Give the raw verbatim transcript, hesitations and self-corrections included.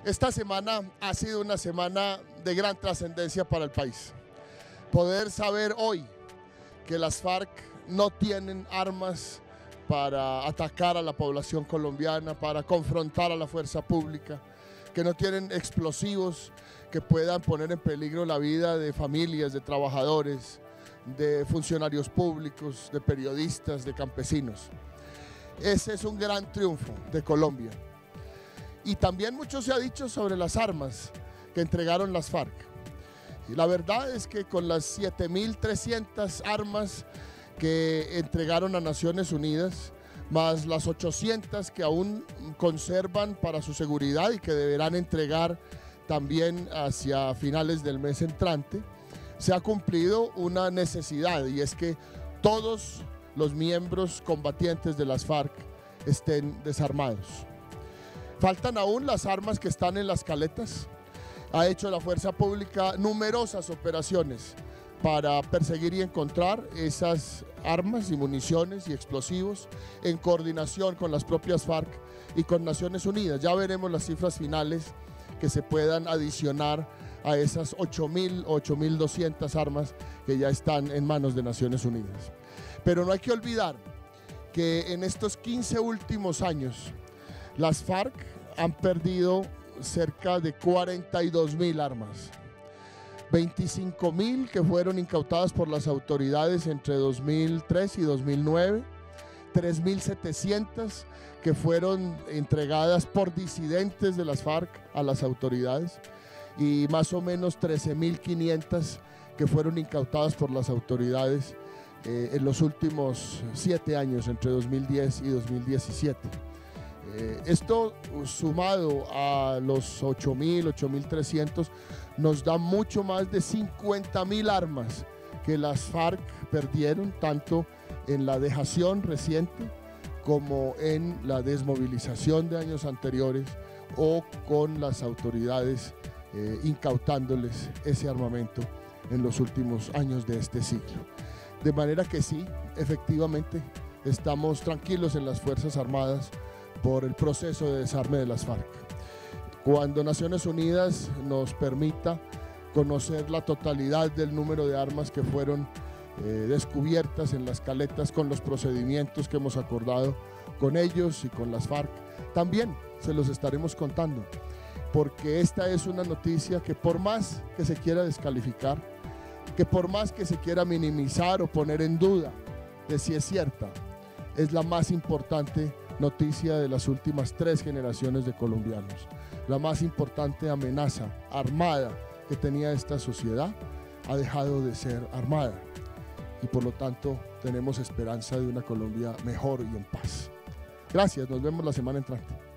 Esta semana ha sido una semana de gran trascendencia para el país. Poder saber hoy que las FARC no tienen armas para atacar a la población colombiana, para confrontar a la fuerza pública, que no tienen explosivos que puedan poner en peligro la vida de familias, de trabajadores, de funcionarios públicos, de periodistas, de campesinos. Ese es un gran triunfo de Colombia. Y también mucho se ha dicho sobre las armas que entregaron las FARC. Y la verdad es que con las siete mil trescientas armas que entregaron a Naciones Unidas, más las ochocientas que aún conservan para su seguridad y que deberán entregar también hacia finales del mes entrante, se ha cumplido una necesidad, y es que todos los miembros combatientes de las FARC estén desarmados. Faltan aún las armas que están en las caletas. Ha hecho la fuerza pública numerosas operaciones para perseguir y encontrar esas armas y municiones y explosivos en coordinación con las propias FARC y con Naciones Unidas. Ya veremos las cifras finales que se puedan adicionar a esas ocho mil, ocho mil doscientas armas que ya están en manos de Naciones Unidas. Pero no hay que olvidar que en estos quince últimos años las FARC han perdido cerca de cuarenta y dos mil armas. veinticinco mil que fueron incautadas por las autoridades entre dos mil tres y dos mil nueve, tres mil setecientas que fueron entregadas por disidentes de las FARC a las autoridades y más o menos trece mil quinientas que fueron incautadas por las autoridades eh, en los últimos siete años, entre dos mil diez y dos mil diecisiete. Eh, esto sumado a los ocho mil, ocho mil trescientos nos da mucho más de cincuenta mil armas que las FARC perdieron, tanto en la dejación reciente como en la desmovilización de años anteriores o con las autoridades eh, incautándoles ese armamento en los últimos años de este siglo. De manera que sí, efectivamente, estamos tranquilos en las Fuerzas Armadas por el proceso de desarme de las FARC. Cuando Naciones Unidas nos permita conocer la totalidad del número de armas que fueron eh, descubiertas en las caletas con los procedimientos que hemos acordado con ellos y con las FARC, también se los estaremos contando, porque esta es una noticia que por más que se quiera descalificar, que por más que se quiera minimizar o poner en duda de si es cierta, es la más importante noticia de las últimas tres generaciones de colombianos. La más importante amenaza armada que tenía esta sociedad ha dejado de ser armada y por lo tanto tenemos esperanza de una Colombia mejor y en paz. Gracias, nos vemos la semana entrante.